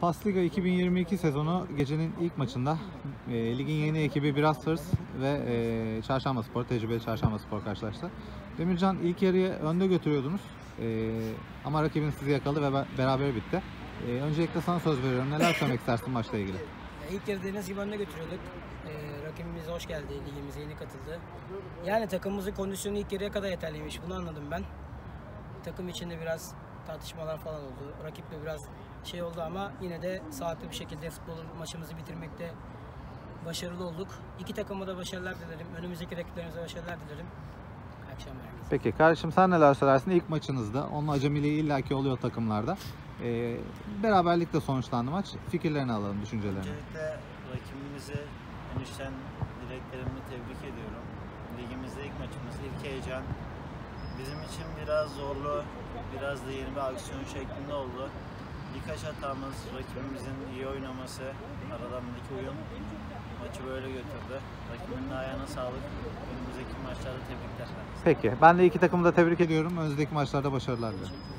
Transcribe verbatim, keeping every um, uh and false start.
Passliga iki bin yirmi iki sezonu gecenin ilk maçında e, ligin yeni ekibi Brasfers ve e, Çarşambaspor, tecrübeli Çarşambaspor karşılaştı. Demircan, ilk yarıyı önde götürüyordunuz e, ama rakibin sizi yakaladı ve beraber bitti. E, öncelikle sana söz veriyorum. Neler söylemek istersin maçla ilgili? İlk yarı dediğiniz gibi önde götürüyorduk. Ee, rakibimiz hoş geldi, ligimize yeni katıldı. Yani takımımızın kondisyonu ilk yarıya kadar yeterliymiş, bunu anladım ben. Takım içinde biraz tartışmalar falan oldu. Rakiple biraz şey oldu ama yine de sağlıklı bir şekilde futbol maçımızı bitirmekte başarılı olduk. İki takıma da başarılar dilerim. Önümüzdeki rakiplerimize başarılar dilerim. İyi akşamlar herkese. Peki kardeşim, sen neler söylersin? İlk maçınızda, onun acemiliği illaki oluyor takımlarda. E, beraberlikle sonuçlandı maç. Fikirlerini alalım, düşüncelerini. Öncelikle rakibimizi en içten dileklerimi tebrik ediyorum. Ligimizde ilk maçımız, ilk heyecan. Bizim için biraz zorlu, biraz da yeni bir aksiyon şeklinde oldu. Birkaç hatamız, rakibimizin iyi oynaması, aralarındaki uyum maçı böyle götürdü. Rakibinin ayağına sağlık. Önümüzdeki maçlarda tebrikler. Peki, ben de iki takımı da tebrik ediyorum. Önümüzdeki maçlarda başarılar dilerim.